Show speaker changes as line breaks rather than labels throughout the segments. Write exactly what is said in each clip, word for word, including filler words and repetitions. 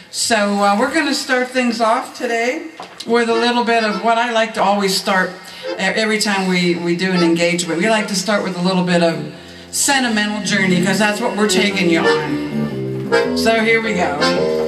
So uh, we're going to start things off today with a little bit of what I like to always start every time we, we do an engagement. We like to start with a little bit of sentimental journey because that's what we're taking you on. So here we go.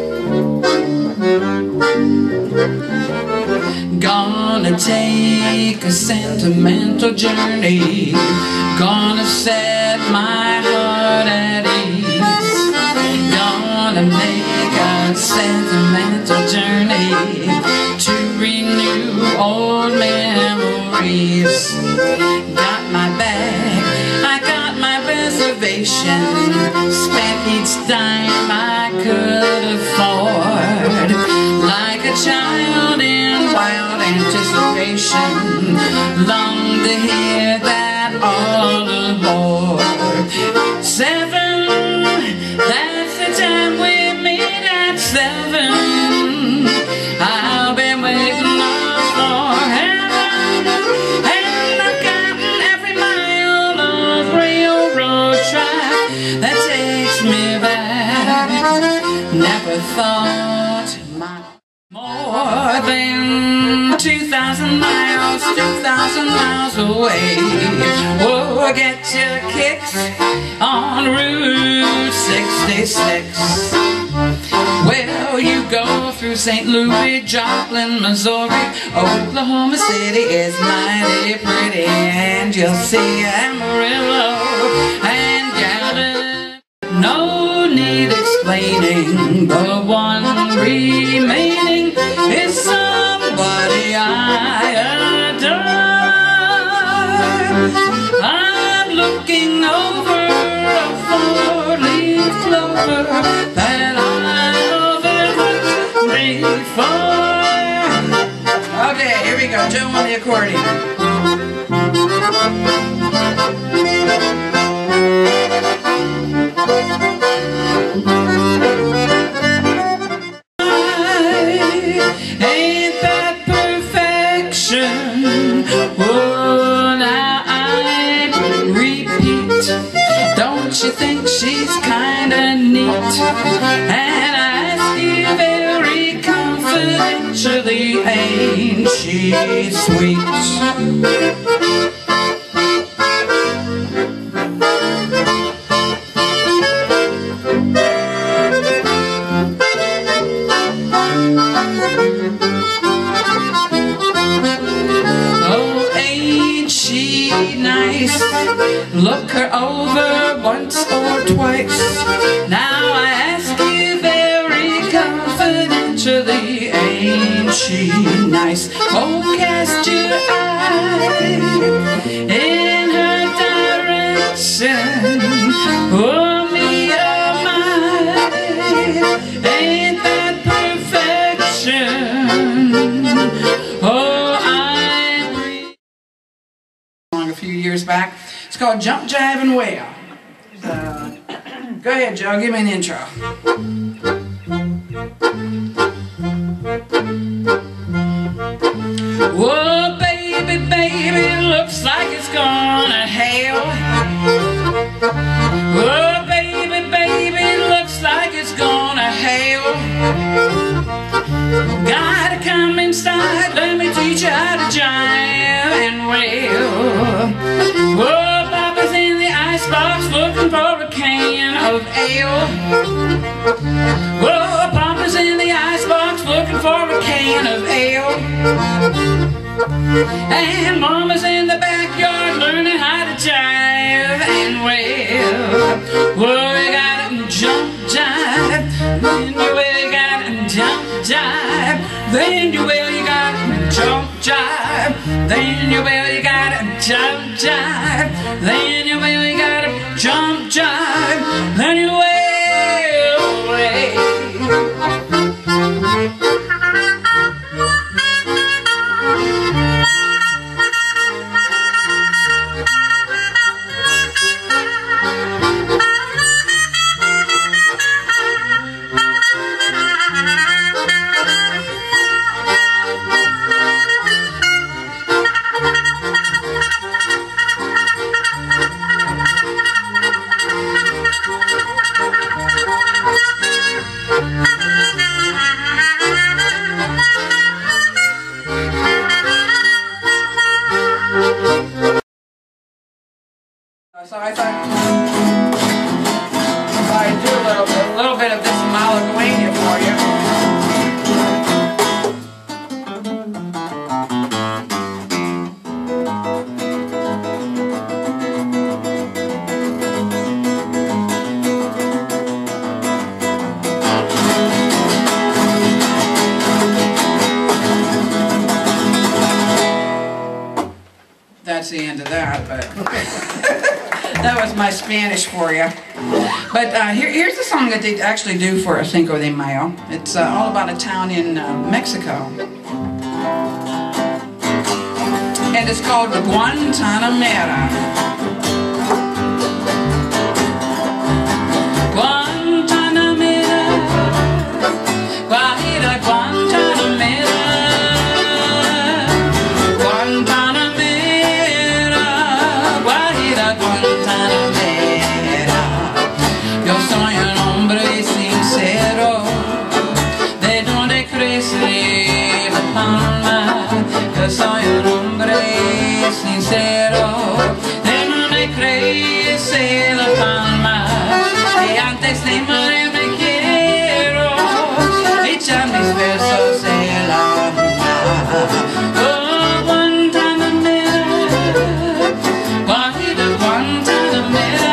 Gonna take a sentimental journey, gonna set my heart at ease, gonna make a sentimental journey to renew old memories. Got my bag, I got my reservation, spent each dime I could afford, like a child in wild anticipation, long to hear that all aboard. Seven, that's the time we meet at seven. I'll be waiting up for heaven, and I've gotten every mile of railroad track that takes me back. Never thought my more than two thousand miles, two thousand miles away. Oh, get your kicks on Route sixty-six. Well, you go through Saint Louis, Joplin, Missouri. Oklahoma City is mighty pretty, and you'll see Amarillo and Gallup. No need explaining, the one remaining is somebody I adore. I'm looking over a four-leaf clover that I overlooked before. Okay, here we go. Joe on the accordion. Ain't that perfection? Oh, now I repeat, don't you think she's kinda neat? And I ask you very confidentially, ain't she sweet? Look her over once or twice. Now I ask you very confidentially, ain't she nice? Oh, cast your eye in her direction. Oh, me, oh, my, ain't that perfection? Oh, I breathe. A few years back. It's called Jump, Jive, and Wail. Uh, go ahead, Joe. Give me an intro. Whoa, baby, baby, looks like it's gonna hail. Whoa, baby, baby, looks like it's gonna hail. Gotta come inside, let me teach you how to jive and wail. Whoa, Papa's in the icebox looking for a can of ale. Whoa, Papa's in the icebox looking for a can of ale. And Mama's in the backyard learning how to jive and wail. Whoa, you gotta jump, jive, then you will, you gotta jump, jive, then you will, you gotta jump, jive, then you will, you gotta jump, jive, then you will, you gotta jump, jive, then you will, wait. that's the end of that, but that was my Spanish for you. But uh, here, here's the song that they actually do for Cinco de Mayo. It's uh, all about a town in uh, Mexico. And it's called Guantanamera. Guantanamera, Guajira, Guantanamera, Guantanamera, Guajira, Guantanamera. Yo soy un hombre sincero, de donde crece la palma. Yo soy un hombre sincero, de donde crece la palma. Y antes de morir me quiero echar mis versos el alma. Oh, Guantanamera, Guajira, Guantanamera,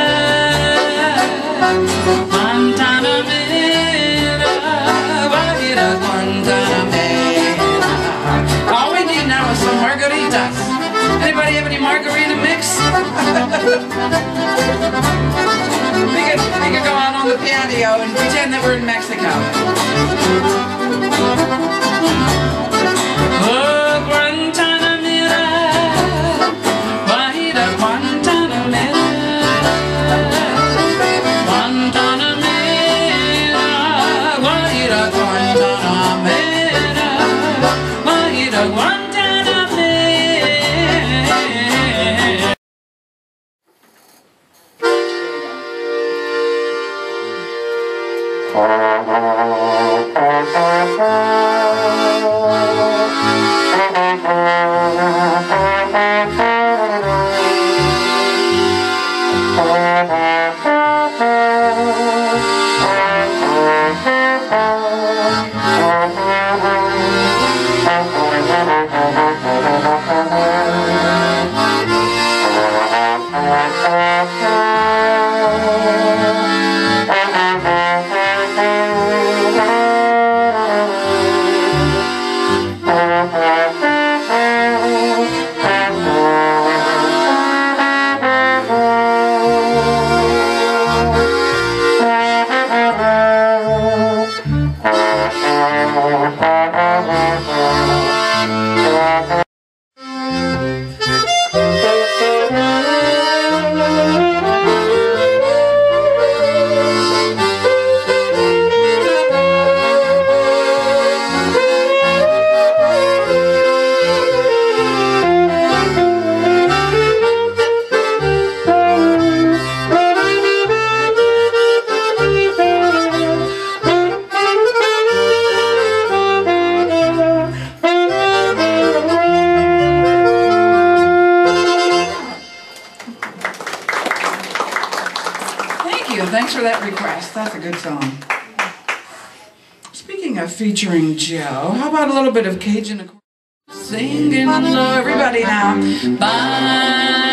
Guantanamera, Guajira, Guantanamera. All we need now is some margaritas. Anybody have any margarita mix? We could, we could go out on the patio and pretend that we're in Mexico. Oh, Guantanamera, Guajira, Guantanamera, Guantanamera, Guajira, Guantanamera, Guajira, Guantanamera. Thanks for that request. That's a good song. Speaking of featuring Joe, how about a little bit of Cajun accordion? Singing low, everybody now. Bye.